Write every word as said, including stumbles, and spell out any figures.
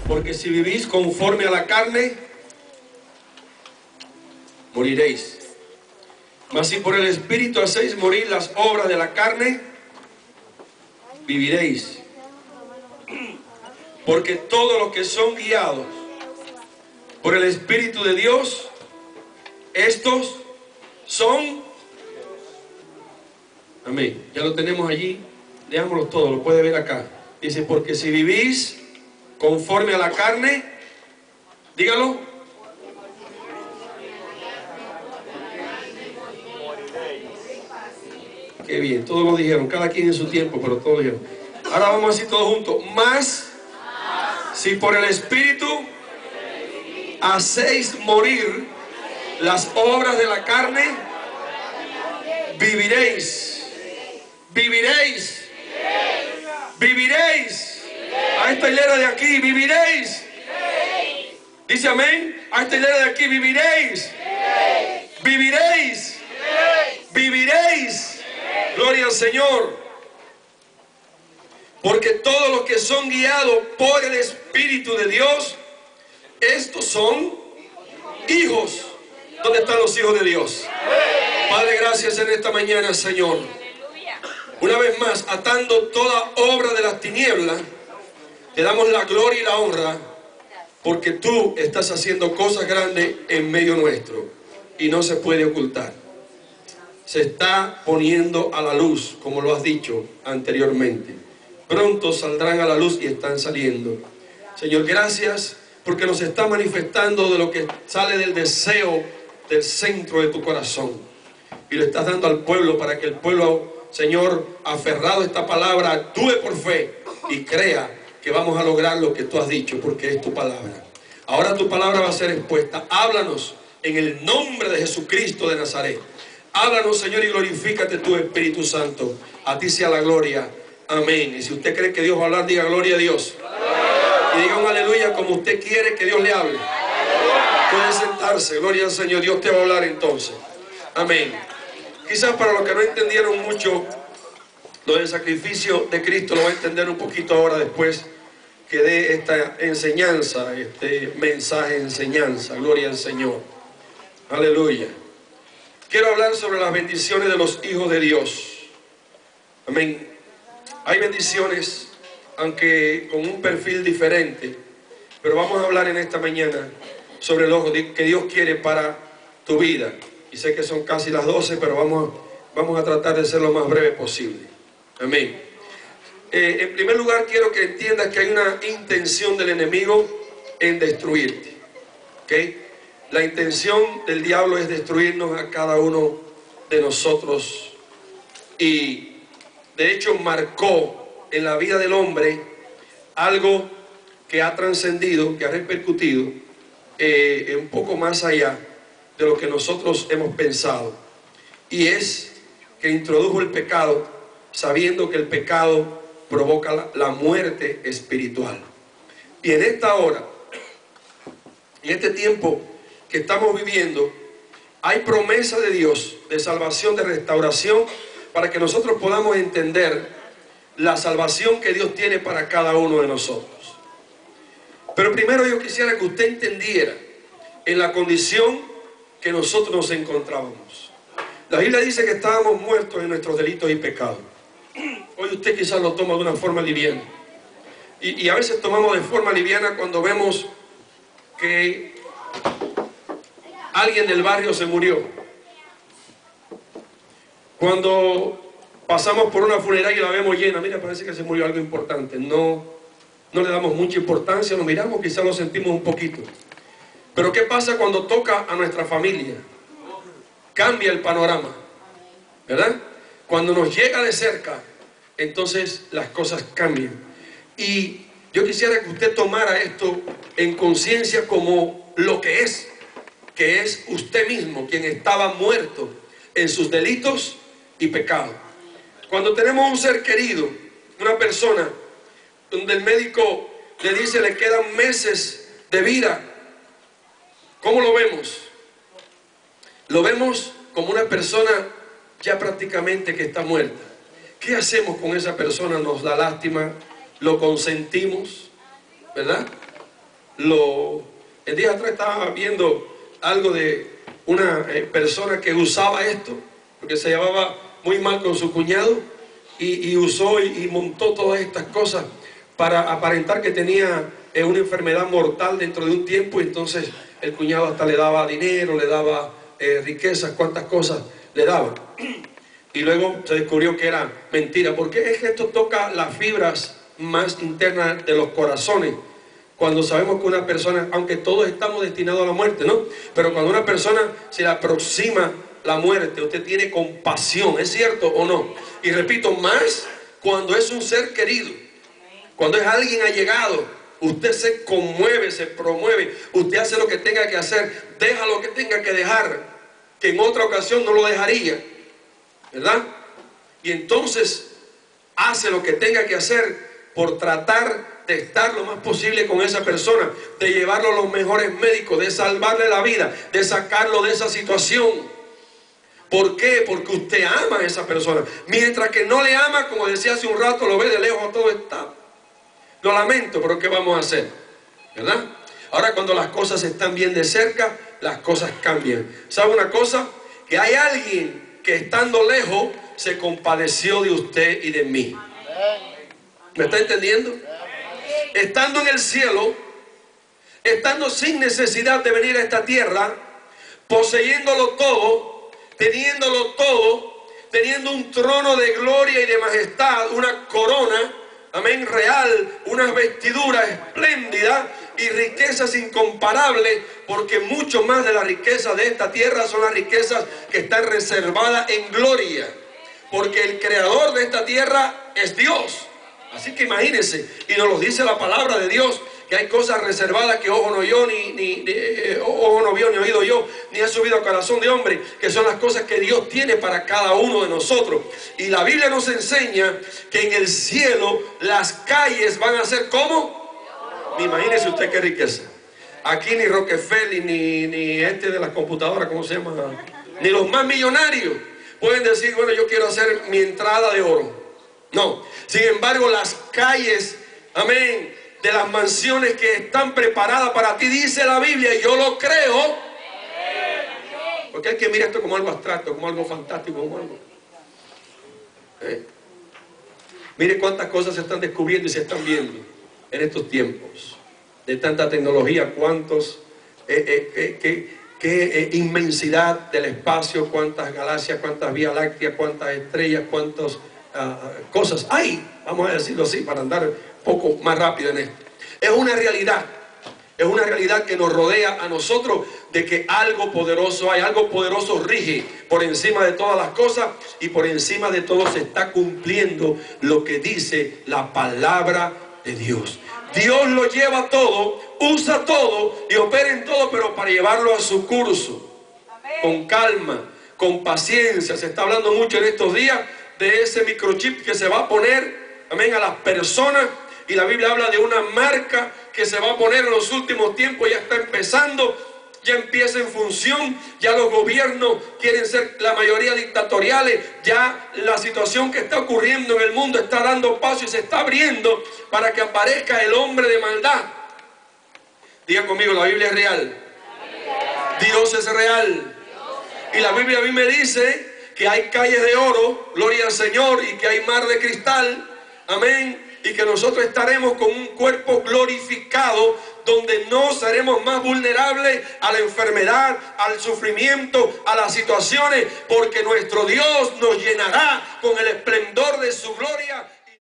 Porque si vivís conforme a la carne, moriréis. Mas si por el Espíritu hacéis morir las obras de la carne, viviréis. Porque todos los que son guiados por el Espíritu de Dios, estos son... Amén. Ya lo tenemos allí. Leámoslo todo, lo puede ver acá. Dice, porque si vivís conforme a la carne, dígalo. Qué bien, todos lo dijeron, cada quien en su tiempo, pero todos dijeron. Ahora vamos a decir todos juntos. Más, si por el Espíritu hacéis morir las obras de la carne, viviréis. Viviréis. Viviréis. A esta hilera de aquí, viviréis. Dice amén. A esta hilera de aquí, viviréis. Viviréis. Viviréis. Gloria al Señor. Porque todos los que son guiados por el Espíritu de Dios, estos son hijos. ¿Dónde están los hijos de Dios? Padre, gracias en esta mañana, Señor. Una vez más, atando toda obra de las tinieblas, te damos la gloria y la honra, porque tú estás haciendo cosas grandes en medio nuestro y no se puede ocultar. Se está poniendo a la luz, como lo has dicho anteriormente. Pronto saldrán a la luz y están saliendo. Señor, gracias porque nos está manifestando de lo que sale del deseo del centro de tu corazón. Y lo estás dando al pueblo para que el pueblo, Señor, aferrado a esta palabra, actúe por fe y crea que vamos a lograr lo que tú has dicho, porque es tu palabra. Ahora tu palabra va a ser expuesta. Háblanos en el nombre de Jesucristo de Nazaret. Háblanos, Señor, y glorifícate tu Espíritu Santo. A ti sea la gloria. Amén. Y si usted cree que Dios va a hablar, diga gloria a Dios. Y diga un aleluya como usted quiere que Dios le hable. Puede sentarse. Gloria al Señor. Dios te va a hablar entonces. Amén. Quizás para los que no entendieron mucho lo del sacrificio de Cristo, lo va a entender un poquito ahora después que dé esta enseñanza, este mensaje, enseñanza. Gloria al Señor. Aleluya. Quiero hablar sobre las bendiciones de los hijos de Dios. Amén. Hay bendiciones, aunque con un perfil diferente, pero vamos a hablar en esta mañana sobre lo que Dios quiere para tu vida. Y sé que son casi las doce, pero vamos, vamos a tratar de ser lo más breve posible. Amén. Eh, en primer lugar, quiero que entiendas que hay una intención del enemigo en destruirte. ¿Ok? La intención del diablo es destruirnos a cada uno de nosotros. Y de hecho marcó en la vida del hombre algo que ha trascendido, que ha repercutido eh, un poco más allá de lo que nosotros hemos pensado. Y es que introdujo el pecado sabiendo que el pecado provoca la, la muerte espiritual. Y en esta hora, en este tiempo que estamos viviendo, hay promesa de Dios de salvación, de restauración, para que nosotros podamos entender la salvación que Dios tiene para cada uno de nosotros. Pero primero yo quisiera que usted entendiera en la condición que nosotros nos encontrábamos. La Biblia dice que estábamos muertos en nuestros delitos y pecados. Hoy usted quizás lo toma de una forma liviana. Y, y a veces tomamos de forma liviana cuando vemos que alguien del barrio se murió. Cuando pasamos por una funeraria y la vemos llena, mira, parece que se murió algo importante. No, no le damos mucha importancia, lo miramos, quizás lo sentimos un poquito. Pero ¿qué pasa cuando toca a nuestra familia? Cambia el panorama, ¿verdad? Cuando nos llega de cerca, entonces las cosas cambian. Y yo quisiera que usted tomara esto en conciencia como lo que es, que es usted mismo, quien estaba muerto en sus delitos y pecados. Cuando tenemos un ser querido, una persona, donde el médico le dice le quedan meses de vida, ¿cómo lo vemos? Lo vemos como una persona ya prácticamente que está muerta. ¿Qué hacemos con esa persona? Nos da lástima, lo consentimos, ¿verdad? lo, el día atrás estaba viendo algo de una eh, persona que usaba esto, porque se llevaba muy mal con su cuñado, y, y usó y, y montó todas estas cosas para aparentar que tenía eh, una enfermedad mortal dentro de un tiempo, y entonces el cuñado hasta le daba dinero, le daba eh, riquezas, cuantas cosas le daba. Y luego se descubrió que era mentira, porque es que esto toca las fibras más internas de los corazones. Cuando sabemos que una persona, aunque todos estamos destinados a la muerte, ¿no? Pero cuando una persona se le aproxima la muerte, usted tiene compasión, ¿es cierto o no? Y repito, más cuando es un ser querido, cuando es alguien allegado, usted se conmueve, se promueve, usted hace lo que tenga que hacer, deja lo que tenga que dejar, que en otra ocasión no lo dejaría, ¿verdad? Y entonces hace lo que tenga que hacer por tratar de estar lo más posible con esa persona, de llevarlo a los mejores médicos, de salvarle la vida, de sacarlo de esa situación. ¿Por qué? Porque usted ama a esa persona. Mientras que no le ama, como decía hace un rato, lo ve de lejos, todo está. Lo lamento, pero ¿qué vamos a hacer? ¿Verdad? Ahora, cuando las cosas están bien de cerca, las cosas cambian. ¿Sabe una cosa? Que hay alguien que estando lejos se compadeció de usted y de mí. ¿Me está entendiendo? Estando en el cielo, estando sin necesidad de venir a esta tierra, poseyéndolo todo, teniéndolo todo, teniendo un trono de gloria y de majestad, una corona, amén, real, unas vestiduras espléndidas y riquezas incomparables, porque mucho más de la riqueza de esta tierra son las riquezas que están reservadas en gloria, porque el creador de esta tierra es Dios. Así que imagínense, y nos lo dice la palabra de Dios, que hay cosas reservadas que ojo no vio, ni, ni, ni eh, ojo no vio, ni oído yo, ni ha subido al corazón de hombre, que son las cosas que Dios tiene para cada uno de nosotros. Y la Biblia nos enseña que en el cielo las calles van a ser como, imagínese usted qué riqueza. Aquí ni Rockefeller, ni, ni este de las computadoras, ¿cómo se llama? Ni los más millonarios pueden decir, bueno, yo quiero hacer mi entrada de oro. No, sin embargo, las calles, amén, de las mansiones que están preparadas para ti, dice la Biblia, y yo lo creo, porque hay que mirar esto como algo abstracto, como algo fantástico, como algo. ¿Eh? Mire cuántas cosas se están descubriendo y se están viendo en estos tiempos de tanta tecnología, cuántos, eh, eh, eh, qué, qué eh, inmensidad del espacio, cuántas galaxias, cuántas vías lácteas, cuántas estrellas, cuántos Uh, cosas hay, vamos a decirlo así, para andar un poco más rápido en esto. Es una realidad, es una realidad que nos rodea a nosotros, de que algo poderoso hay, algo poderoso rige por encima de todas las cosas, y por encima de todo se está cumpliendo lo que dice la palabra de Dios. Dios lo lleva todo, usa todo y opera en todo, pero para llevarlo a su curso, con calma, con paciencia. Se está hablando mucho en estos días de ese microchip que se va a poner, amén, a las personas, y la Biblia habla de una marca que se va a poner en los últimos tiempos. Ya está empezando, ya empieza en función, ya los gobiernos quieren ser la mayoría dictatoriales, ya la situación que está ocurriendo en el mundo está dando paso y se está abriendo para que aparezca el hombre de maldad. Diga conmigo, la Biblia es real, Dios es real, y la Biblia a mí me dice que hay calles de oro, gloria al Señor, y que hay mar de cristal, amén, y que nosotros estaremos con un cuerpo glorificado, donde no seremos más vulnerables a la enfermedad, al sufrimiento, a las situaciones, porque nuestro Dios nos llenará con el esplendor de su gloria.